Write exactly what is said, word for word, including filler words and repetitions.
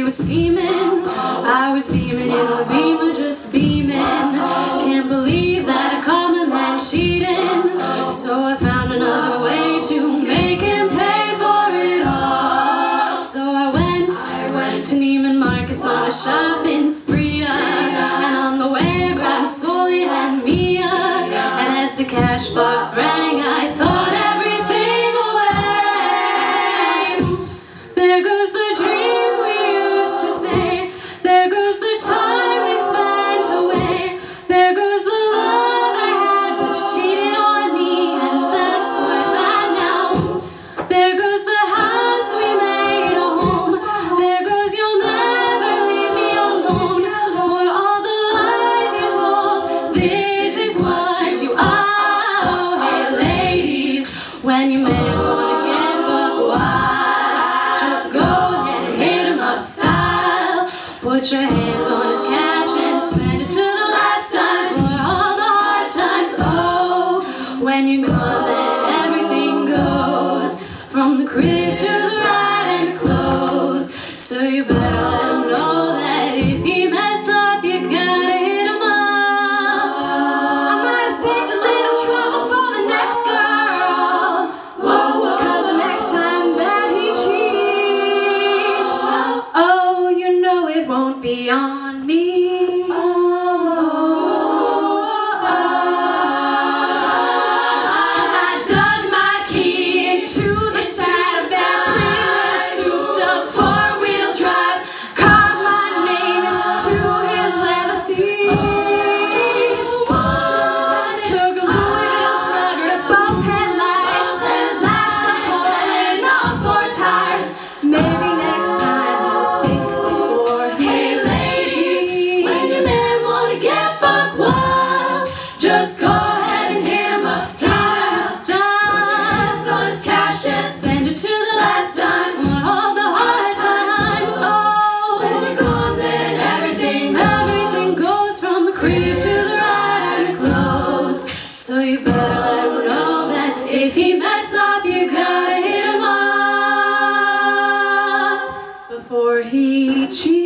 was scheming, I was beaming in the beamer, just beaming. Can't believe that I caught my man cheating, so I found another way to make him pay for it all. So I went, I went to Neiman Marcus on a shopping spree, and on the way I grabbed Sewell and Mia, and as the cash box rang, I thought everything away. Oops, there goes the dreams we used to say, there goes the time we spent away, there goes the love I had but you cheated on me, and that's worth that now. There goes the house we made a home, there goes you'll never leave me alone, for all the lies you told, this is what you are. Hey ladies, when you may wanna get buck wild, just go ahead and hit him up style. Put your hands on his cash and spend it to the last time for all the hard times. Oh, when you're gone then everything goes, from the crib to the ride and the clothes. So you better let him know that if he mess up, you gotta hit him up. I might have saved a little trouble for the next girl. Whoa, whoa, cause the next time that he cheats, oh, you know it won't be on me. Cause I dug my key into the side of that pretty little souped-up four-wheel drive, carved my name into his leather seats, took a Louisville slugger to both headlights, slashed a hole in all four tires. Maybe next time you'll think before. Hey ladies, when your man wanna get buck wild, just go ahead and hit him up style. Put your hands on his cash and spend it to the last time for all the hard times. Oh, when you're gone then everything, everything goes, from the crib to the ride and the clothes. So you better let him know that if he mess up, you gotta hit him up before he cheats.